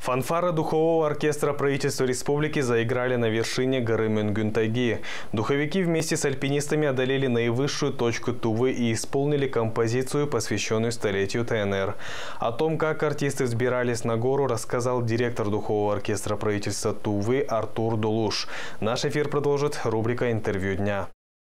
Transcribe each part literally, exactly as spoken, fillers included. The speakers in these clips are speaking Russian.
Фанфары духового оркестра правительства республики заиграли на вершине горы Мюнгюн-Тайги. Духовики вместе с альпинистами одолели наивысшую точку Тувы и исполнили композицию, посвященную столетию ТНР. О том, как артисты взбирались на гору, рассказал директор духового оркестра правительства Тувы Артур Дулуш. Наш эфир продолжит рубрика «Интервью дня».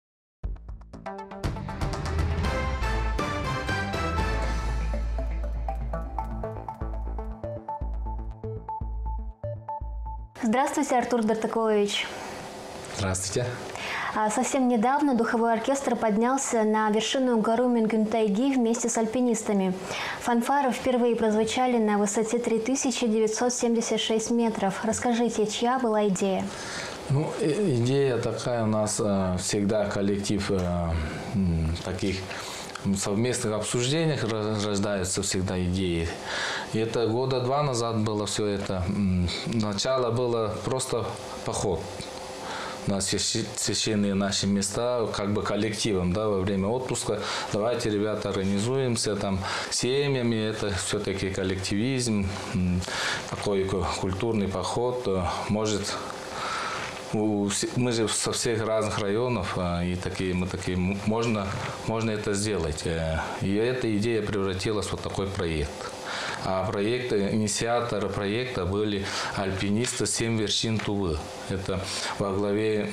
Здравствуйте, Артур Дартакович. Здравствуйте. Совсем недавно духовой оркестр поднялся на вершину горы Мюнгюн-Тайги вместе с альпинистами. Фанфары впервые прозвучали на высоте три тысячи девятьсот семьдесят шесть метров. Расскажите, чья была идея? Ну, идея такая у нас всегда коллектив таких совместных обсуждениях рождаются всегда идеи. И это года два назад было все это. Начало было просто поход на священные наши места, как бы коллективом, да, во время отпуска. Давайте, ребята, организуемся там семьями. Это все-таки коллективизм, такой культурный поход. Может, мы же со всех разных районов, и такие, мы такие, можно, можно это сделать. И эта идея превратилась в вот такой проект. А проект, инициаторы проекта были альпинисты «Семь вершин Тувы». Это во главе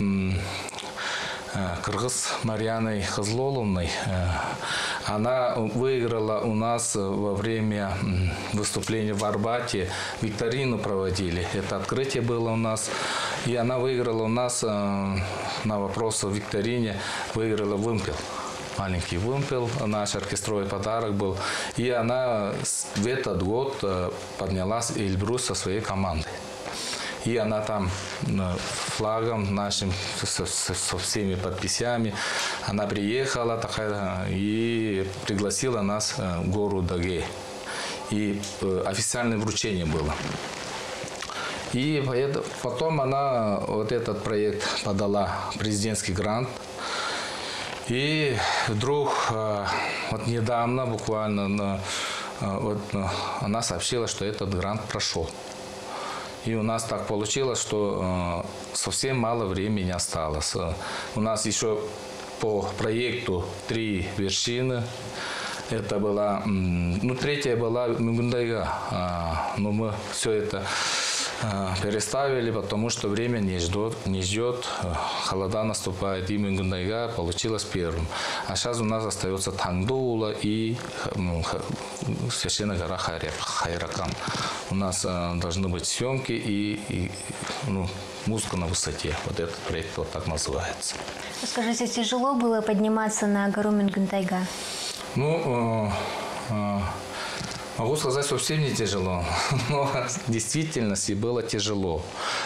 Кыргыз Марьяной Хазлоловной. Она выиграла у нас во время выступления в Арбате, викторину проводили. Это открытие было у нас. И она выиграла у нас на вопрос в викторине, выиграла вымпел. Маленький вымпел, наш оркестровый подарок был. И она в этот год поднялась в Эльбрус со своей командой. И она там флагом нашим, со, со всеми подписями, она приехала такая, и пригласила нас в гору Даге. И официальное вручение было. И потом она вот этот проект подала президентский грант. И вдруг вот недавно, буквально, вот, она сообщила, что этот грант прошел. И у нас так получилось, что совсем мало времени осталось. У нас еще по проекту три вершины. Это была, ну, третья была Мюнгюн-Тайга. Но мы все это переставили, потому что время не ждет, не ждет, холода наступает, и Мюнгюн-Тайга получилось первым. А сейчас у нас остается Тангдуула и ну, священная гора Хайракан. У нас а, должны быть съемки и, и ну, музыка на высоте. Вот этот проект вот так называется. Скажите, тяжело было подниматься на гору Мюнгюн-Тайга? Ну, э, э, могу сказать, совсем не тяжело, но в действительности было тяжело.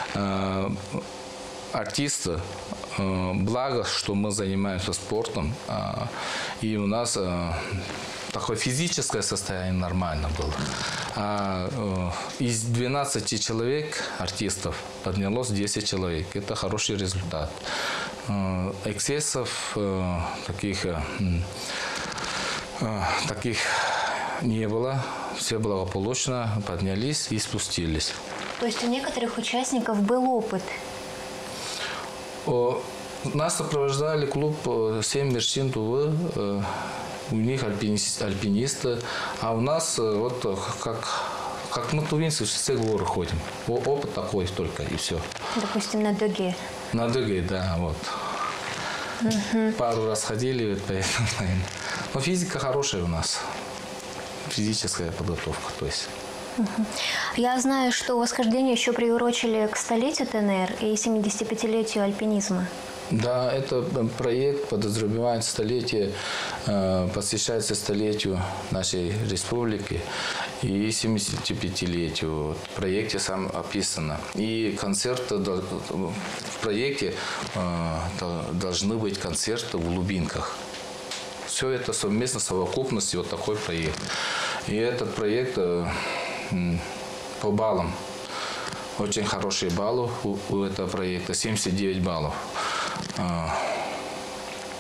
Артисты, благо, что мы занимаемся спортом, и у нас такое физическое состояние нормально было. Из двенадцати человек, артистов, поднялось десять человек. Это хороший результат. Эксцессов таких, таких не было, все благополучно поднялись и спустились. То есть у некоторых участников был опыт? О, нас сопровождали клуб «Семь вершин Тувы», у них альпинисты, альпинисты, а у нас вот как, как мы тувинцы, все горы ходим. Опыт такой только и все. Допустим, на Даге? На Даге, да, вот. Угу. Пару раз ходили, поэтому, но физика хорошая у нас. Физическая подготовка, то есть. Я знаю, что восхождение еще приурочили к столетию ТНР и семидесятипятилетию альпинизма. Да, это проект подразумевает столетие, посвящается столетию нашей республики и семидесятипятилетию. В проекте сам описано. И концерты, в проекте должны быть концерты в глубинках. Все это совместно, совокупности, вот такой проект. И этот проект э, по баллам, очень хорошие баллы у, у этого проекта, семьдесят девять баллов.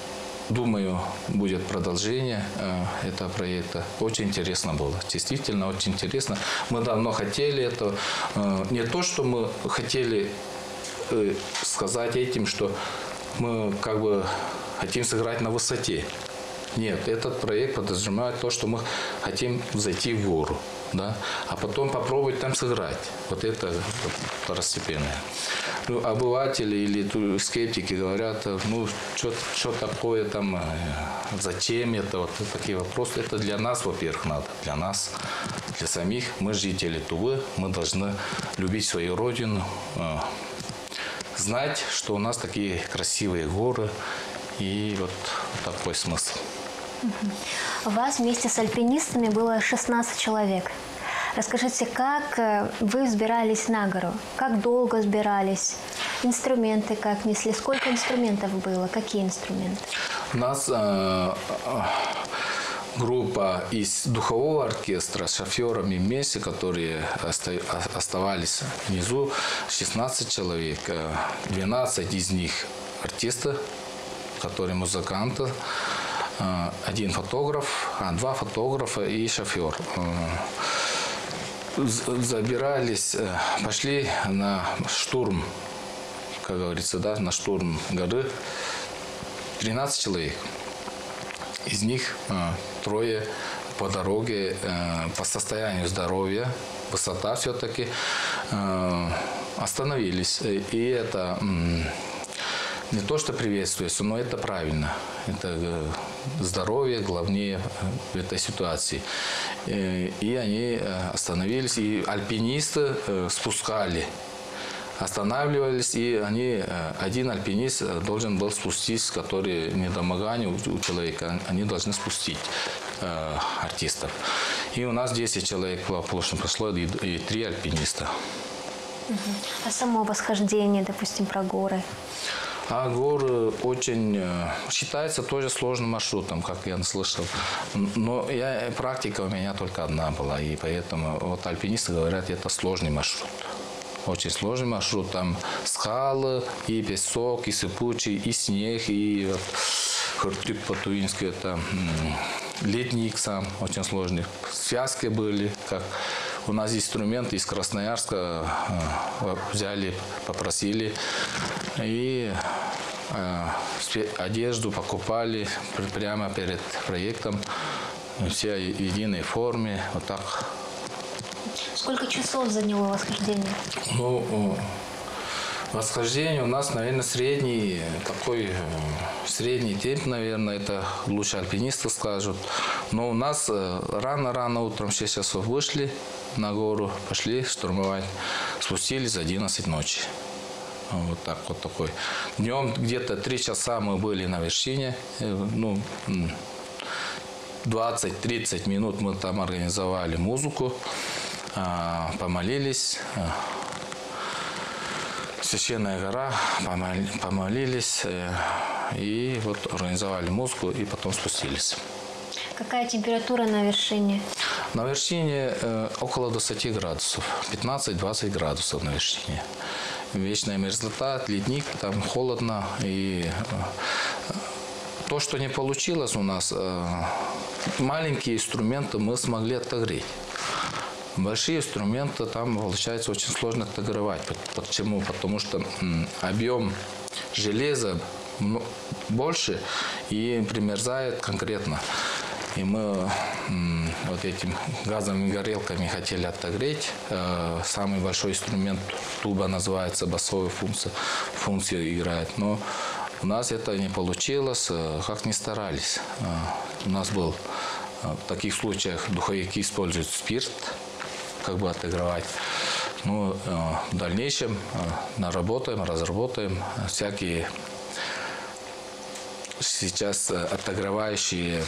думаю, будет продолжение этого проекта. Очень интересно было. Действительно, очень интересно. Мы давно хотели это. Не то, что мы хотели сказать этим, что мы как бы хотим сыграть на высоте. Нет, этот проект подразумевает то, что мы хотим зайти в гору, да, а потом попробовать там сыграть. Вот это второстепенное. Ну, обыватели или скептики говорят, ну, что такое там, зачем это, вот такие вопросы. Это для нас, во-первых, надо, для нас, для самих. Мы жители Тувы, мы должны любить свою родину, знать, что у нас такие красивые горы, и вот такой смысл. У вас вместе с альпинистами было шестнадцать человек. Расскажите, как вы взбирались на гору? Как долго взбирались? Инструменты как несли? Сколько инструментов было? Какие инструменты? У нас э, группа из духового оркестра с шоферами вместе, которые оставались внизу, шестнадцать человек. двенадцать из них артисты, которые музыканты. Один фотограф, а два фотографа и шофер. Забирались, пошли на штурм, как говорится, да, на штурм горы. тринадцать человек. Из них трое по дороге, по состоянию здоровья, высота все-таки, остановились. И это не то, что приветствуется, но это правильно. Это здоровье главнее в этой ситуации. И они остановились, и альпинисты спускали. Останавливались, и они, один альпинист должен был спустить, который недомогание у человека, они должны спустить э, артистов. И у нас десять человек по прошлому прошло, и, и три альпиниста. А само восхождение, допустим, про горы? А горы очень считается тоже сложным маршрутом, как я слышал. Но я, практика у меня только одна была, и поэтому вот альпинисты говорят, это сложный маршрут. Очень сложный маршрут, там скалы, и песок, и сыпучий, и снег, и вот Хуртюк по-тувински, это ледник сам, очень сложный. Связки были, как у нас инструменты из Красноярска взяли, попросили, и одежду покупали прямо перед проектом, все в единой форме, вот так. Сколько часов заняло восхождение? Ну, восхождение у нас, наверное, средний, такой средний темп, наверное, это лучше альпинисты скажут. Но у нас рано-рано утром в шесть часов вышли на гору, пошли штурмовать, спустились в одиннадцать ночи. Вот так вот такой. Днем где-то три часа мы были на вершине, ну, двадцать-тридцать минут мы там организовали музыку, помолились. Священная гора, помолились и вот организовали музыку и потом спустились. Какая температура на вершине? На вершине около двадцати градусов, пятнадцать-двадцать градусов на вершине. Вечная мерзлота, ледник, там холодно. И то, что не получилось у нас, маленькие инструменты мы смогли отогреть. Большие инструменты там, получается, очень сложно отогревать. Почему? Потому что объем железа больше и примерзает конкретно. И мы вот этими газовыми горелками хотели отогреть. Самый большой инструмент туба называется, басовая функция, функция играет. Но у нас это не получилось, как ни старались. У нас был в таких случаях духовики используют спирт, как бы отогревать. Ну, в дальнейшем наработаем, разработаем всякие сейчас отогревающие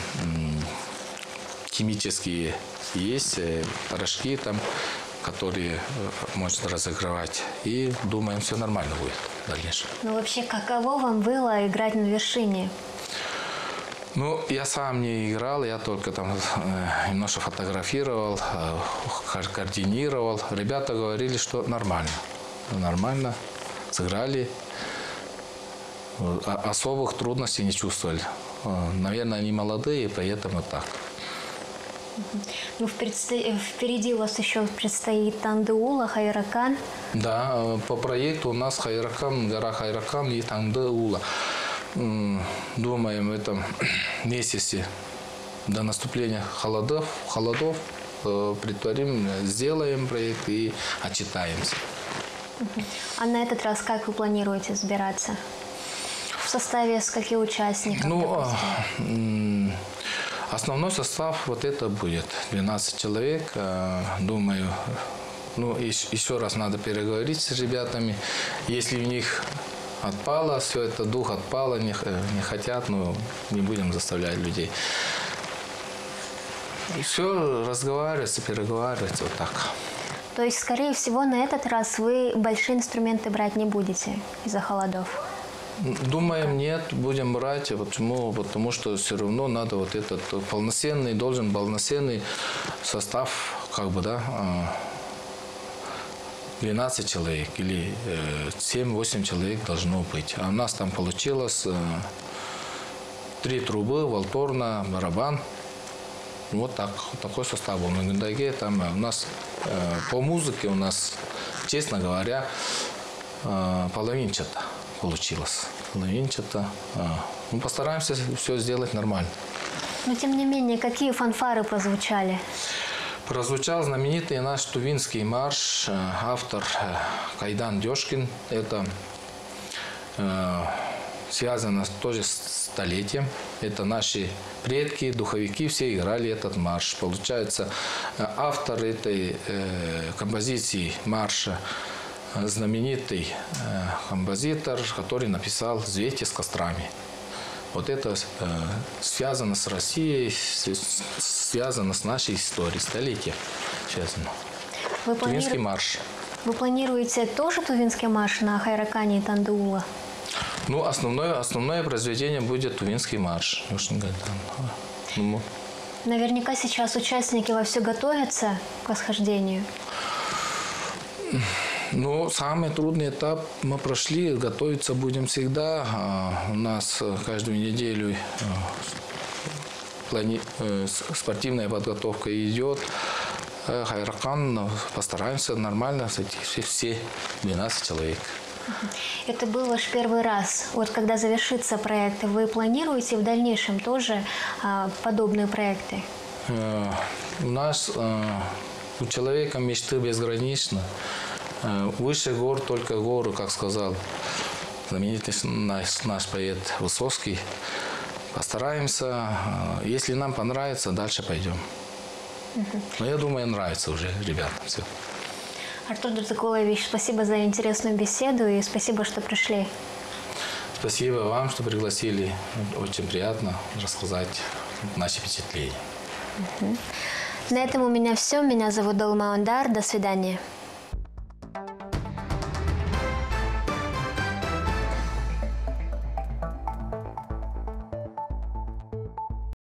химические есть порошки там, которые можно разогревать. И думаем, все нормально будет в дальнейшем. Ну, вообще, каково вам было играть на вершине? Ну, я сам не играл, я только там э, немножко фотографировал, э, координировал. Ребята говорили, что нормально. Нормально. Сыграли. Особых трудностей не чувствовали. наверное, они молодые, поэтому так. Ну, впереди у вас еще предстоит Тандыула, Хайракан. Да, по проекту у нас Хайракан, гора Хайракан и Тандыула. Думаем в этом месяце до наступления холодов, холодов притворим, сделаем проект и отчитаемся. А на этот раз как вы планируете собираться? В составе скольких участников? Ну, основной состав вот это будет двенадцать человек. Думаю, ну, еще раз надо переговорить с ребятами. Если у них отпало, все это, дух отпало, не, не хотят, но не будем заставлять людей. И все разговаривается, переговаривается вот так. То есть, скорее всего, на этот раз вы большие инструменты брать не будете из-за холодов? Думаем, нет, будем брать. Почему? Потому что все равно надо вот этот полноценный, должен полноценный состав, как бы, да, двенадцать человек или семь-восемь человек должно быть. А у нас там получилось три трубы, волторна, барабан. Вот так, такой состав был на Гюндайге. Там у нас по музыке у нас, честно говоря, половинчато получилось. Половинчато. Мы постараемся все сделать нормально. Но тем не менее, какие фанфары прозвучали? Прозвучал знаменитый наш тувинский марш, автор Кайдан Дёшкин. Это э, связано тоже с столетием. Это наши предки, духовики, все играли этот марш. Получается, автор этой э, композиции марша знаменитый э, композитор, который написал «Взвейте с кострами». Вот это э, связано с Россией, с, связано с нашей историей, столетия связано. Вы Тувинский планиру... марш. Вы планируете тоже Тувинский марш на Хайракане и Тандыула? Ну, основное, основное произведение будет Тувинский марш. Ну, наверняка сейчас участники вовсю готовятся к восхождению. Ну, самый трудный этап мы прошли, готовиться будем всегда. У нас каждую неделю спортивная подготовка идет. Хайракан, постараемся нормально сойти все двенадцать человек. Это был ваш первый раз. Вот когда завершится проект, вы планируете в дальнейшем тоже а, подобные проекты? У нас, у человека мечты безграничны. Выше гор только горы, как сказал знаменитый наш, наш поэт Высоцкий. Постараемся. Если нам понравится, дальше пойдем. Угу. Но я думаю, нравится уже ребятам все. Артур Дурдакулович, спасибо за интересную беседу и спасибо, что пришли. Спасибо вам, что пригласили. Очень приятно рассказать наши впечатления. Угу. На этом у меня все. Меня зовут Долма Ондар. До свидания.